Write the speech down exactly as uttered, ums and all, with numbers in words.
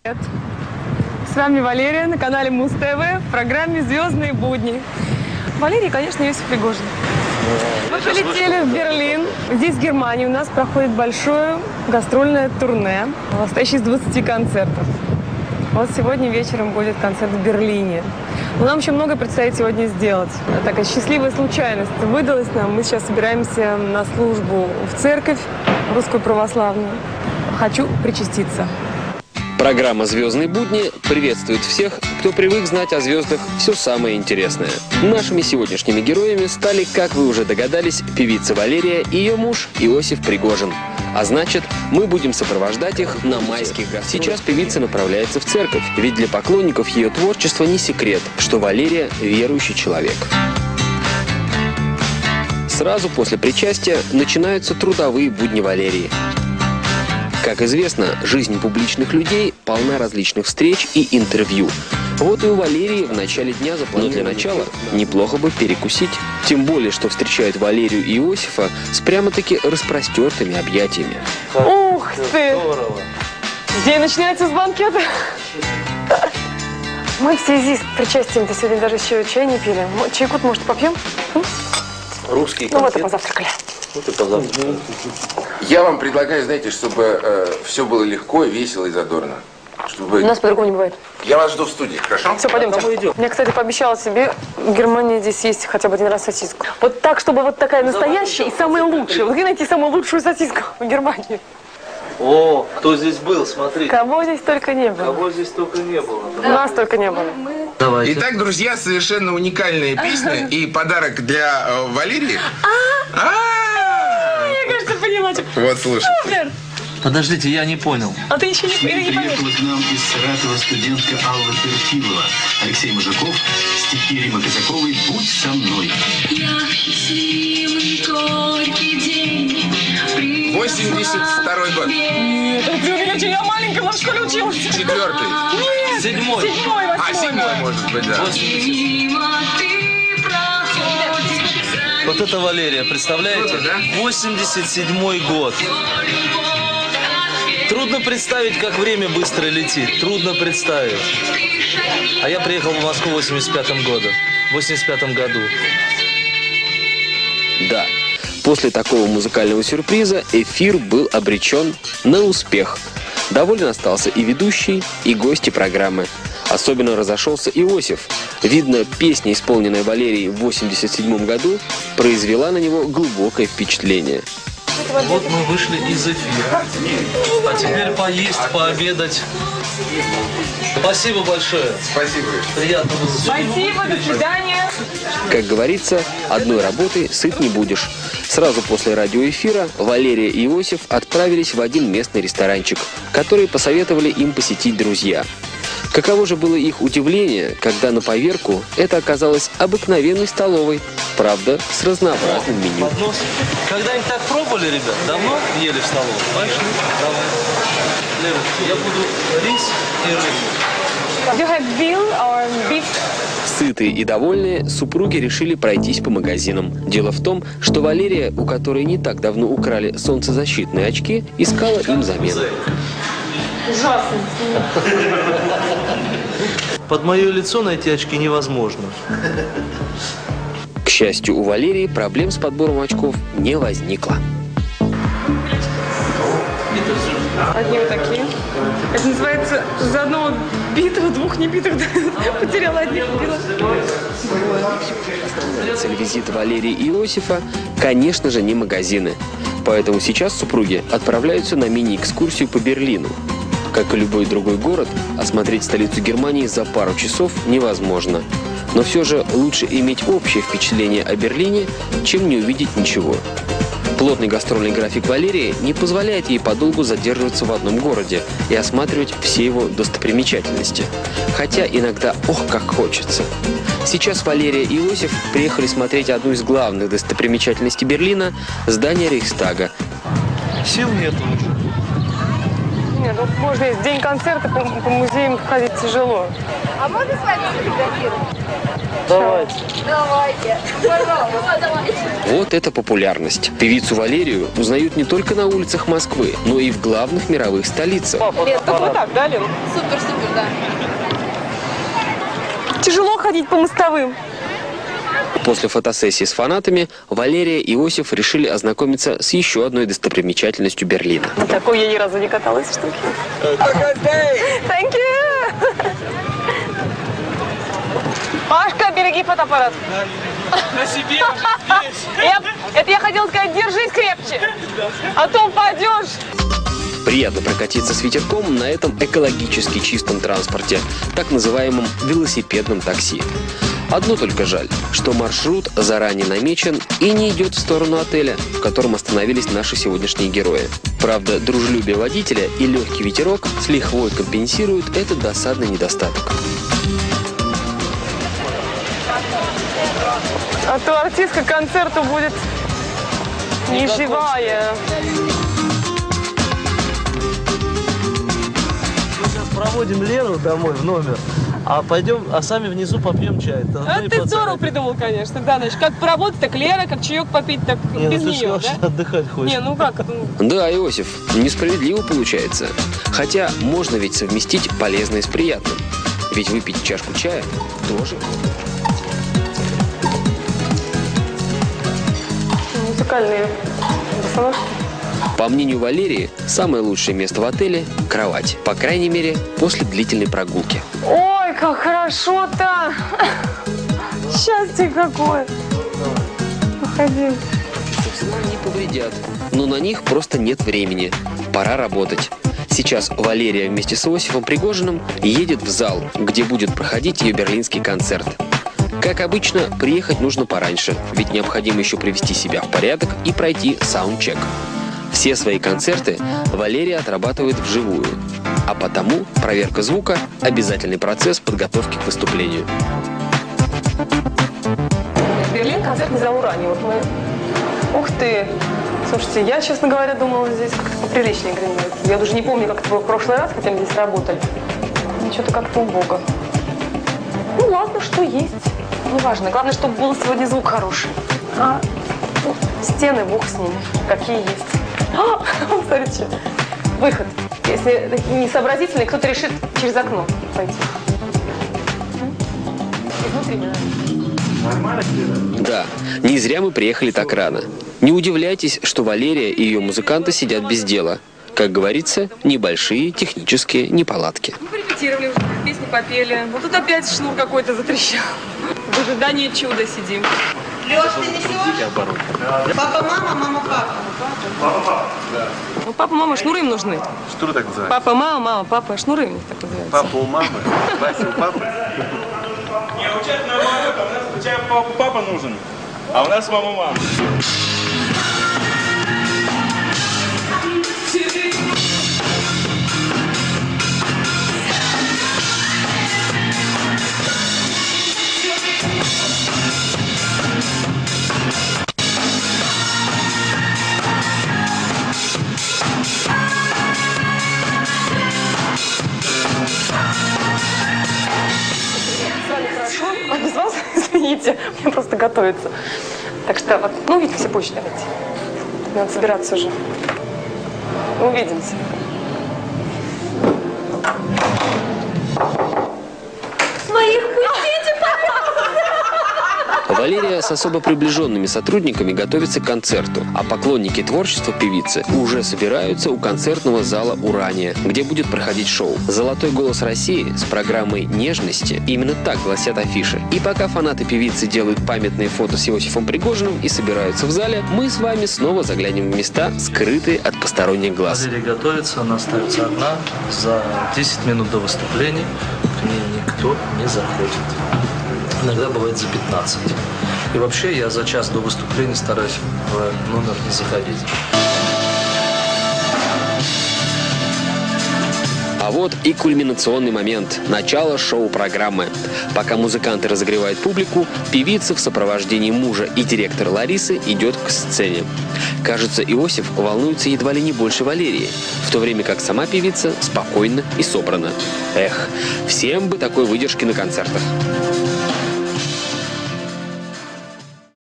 С вами Валерия на канале Муз-ТВ в программе «Звездные будни». Валерий, конечно, Иосиф Пригожин. Мы прилетели в Берлин. Здесь, в Германии, у нас проходит большое гастрольное турне, состоящее из двадцати концертов. Вот сегодня вечером будет концерт в Берлине. Но нам еще много предстоит сегодня сделать. Такая счастливая случайность выдалась нам. Мы сейчас собираемся на службу в церковь русскую православную. Хочу причаститься. Программа «Звездные будни» приветствует всех, кто привык знать о звездах все самое интересное. Нашими сегодняшними героями стали, как вы уже догадались, певица Валерия и ее муж Иосиф Пригожин. А значит, мы будем сопровождать их на майских гастролях. Сейчас певица направляется в церковь, ведь для поклонников ее творчества не секрет, что Валерия верующий человек. Сразу после причастия начинаются трудовые будни Валерии. Как известно, жизнь публичных людей полна различных встреч и интервью. Вот и у Валерии в начале дня запланировано. Но для начала неплохо бы перекусить. Тем более, что встречают Валерию и Иосифа с прямо-таки распростертыми объятиями. Ух ты! День начинается с банкета. Мы в связи с причастием-то сегодня даже еще чай не пили. Чайку-то, может, попьем? Русские конфеты. Ну вот и позавтракали. Вот и позавтракали. Я вам предлагаю, знаете, чтобы э, все было легко, весело и задорно. Чтобы... У нас по-другому не бывает. Я вас жду в студии, хорошо? Все, пойдемте. Я, кстати, пообещала себе в Германии здесь есть хотя бы один раз сосиску. Вот так, чтобы вот такая настоящая и самая лучшая. Вот где найти самую лучшую сосиску в Германии? О, кто здесь был, смотри. Кого здесь только не было. Кого здесь только не было. У нас только не было. Давайте. Итак, друзья, совершенно уникальная песня и подарок для э, Валерии. Я, кажется, поняла. Вот, слушай. Подождите, я не понял. А ты еще не понял? Приехала к нам из Саратова студентка Алла Перфилова. Алексей Мужиков, стихи Римы Казаковой «Будь со мной». восемьдесят второй год. Нет, это преувеличение. Я маленькая, в школе училась. Четвертый. Нет, Седьмой. Седьмой, восьмой. А, седьмой, может быть, да. Вот это Валерия, представляете? Вот, да? восемьдесят седьмой год. Трудно представить, как время быстро летит. Трудно представить. А я приехал в Москву в восемьдесят пятом году. В восемьдесят пятом году. Да, после такого музыкального сюрприза эфир был обречен на успех. Доволен остался и ведущий, и гости программы. Особенно разошелся Иосиф. Видно, песня, исполненная Валерией в восемьдесят седьмом году, произвела на него глубокое впечатление. Вот мы вышли из эфира. А теперь поесть, пообедать. Спасибо большое. Спасибо. Приятного заседания. Спасибо, до свидания. Как говорится, одной работой сыт не будешь. Сразу после радиоэфира Валерия и Иосиф отправились в один местный ресторанчик, который посоветовали им посетить друзья. Каково же было их удивление, когда на поверку это оказалось обыкновенной столовой, правда, с разнообразным меню. Поднос. Когда-нибудь так пробовали, ребят? Давно ели в столовой? Пошли, давай. Лера, я буду рис и рыбу. You have veal or beef? Сытые и довольные, супруги решили пройтись по магазинам. Дело в том, что Валерия, у которой не так давно украли солнцезащитные очки, искала им замену. Ужасно. Под мое лицо найти очки невозможно. К счастью, у Валерии проблем с подбором очков не возникло. Одни вот такие. Это называется за одного битого, двух небитых. Потеряла одних, убила. Цель визита Валерии и Иосифа, конечно же, не магазины. Поэтому сейчас супруги отправляются на мини-экскурсию по Берлину. Как и любой другой город, осмотреть столицу Германии за пару часов невозможно. Но все же лучше иметь общее впечатление о Берлине, чем не увидеть ничего. Плотный гастрольный график Валерии не позволяет ей подолгу задерживаться в одном городе и осматривать все его достопримечательности. Хотя иногда ох, как хочется. Сейчас Валерия и Иосиф приехали смотреть одну из главных достопримечательностей Берлина – здание Рейхстага. Сил нету. Нет, ну можно есть день концерта, по, по музеям ходить тяжело. А можно с вами сфотографировать? Давайте. Давайте. Пожалуйста, давайте. Вот это популярность. Певицу Валерию узнают не только на улицах Москвы, но и в главных мировых столицах. Нет, только вот так, да, Лен? Супер, супер, да. Тяжело ходить по мостовым. После фотосессии с фанатами Валерия и Иосиф решили ознакомиться с еще одной достопримечательностью Берлина. На такой я ни разу не каталась, штуки. Thank you! Пашка, береги фотоаппарат. На себе Я, это я хотела сказать, держись крепче, а то упадешь. Приятно прокатиться с ветерком на этом экологически чистом транспорте, так называемом велосипедном такси. Одно только жаль, что маршрут заранее намечен и не идет в сторону отеля, в котором остановились наши сегодняшние герои. Правда, дружелюбие водителя и легкий ветерок с лихвой компенсируют этот досадный недостаток. А то артистка к концерту будет не живая. Мы сейчас проводим Лену домой в номер, а пойдем, а сами внизу попьем чай. А ты здорово придумал, конечно, да, значит, как поработать, так Лера, как чаек попить, так Не, без ну ты нее, же да? отдыхать хочешь. Не, ну как, ну, Да, Иосиф, несправедливо получается. Хотя можно ведь совместить полезное с приятным. Ведь выпить чашку чая тоже. музыкальные босоножки. По мнению Валерии, самое лучшее место в отеле – кровать. По крайней мере, после длительной прогулки. Ой, как хорошо-то! Счастье какое! Походи. Не повредят, но на них просто нет времени. Пора работать. Сейчас Валерия вместе с Иосифом Пригожиным едет в зал, где будет проходить ее берлинский концерт. Как обычно, приехать нужно пораньше, ведь необходимо еще привести себя в порядок и пройти саундчек. Все свои концерты Валерия отрабатывает вживую, а потому проверка звука – обязательный процесс подготовки к выступлению. Берлин, концертный зал «Урани». Вот мы... Ух ты! Слушайте, я, честно говоря, думала, здесь как-то поприличнее гремит. Я даже не помню, как это было в прошлый раз, хотя мы здесь работали. Что-то как-то убого. Ну ладно, что есть. Неважно. Главное, чтобы был сегодня звук хороший. А ну, стены, бог с ними. Какие есть. А, смотрите, выход. Если не сообразительный, кто-то решит через окно пойти. Изнутри. Да, не зря мы приехали так рано. Не удивляйтесь, что Валерия и ее музыканты сидят без дела. Как говорится, небольшие технические неполадки. Мы порепетировали уже, песни попели. Вот тут опять шнур какой-то затрещал. В ожидании чуда сидим. Лёш, ты несешь? Папа, мама, мама, папа. Папа, папа. Да. Ну, папа, мама, шнуры им нужны. Что так называется? Папа, мама, мама, папа, шнуры им так называются. Папа у мамы, Вася у папы. Не, у тебя наоборот, а у нас у тебя папа, папа нужен, а у нас мама мама. Хорошо, а без вас, извините, мне просто готовиться. Так что, вот, ну, увидимся позже, давайте. Надо собираться уже. Увидимся. Своих пустите, Валерия с особо приближенными сотрудниками готовится к концерту, а поклонники творчества певицы уже собираются у концертного зала «Урания», где будет проходить шоу. «Золотой голос России» с программой «Нежности» — именно так гласят афиши. И пока фанаты певицы делают памятные фото с Иосифом Пригожиным и собираются в зале, мы с вами снова заглянем в места, скрытые от посторонних глаз. Валерия готовится, она остается одна. За десять минут до выступления к ней никто не заходит. Иногда бывает за пятнадцать. И вообще я за час до выступления стараюсь в номер не заходить. А А вот и кульминационный момент – начало шоу-программы. Пока музыканты разогревают публику, певица в сопровождении мужа и директора Ларисы идет к сцене. Кажется, Иосиф волнуется едва ли не больше Валерии, в то время как сама певица спокойна и собрана. Эх, всем бы такой выдержки на концертах.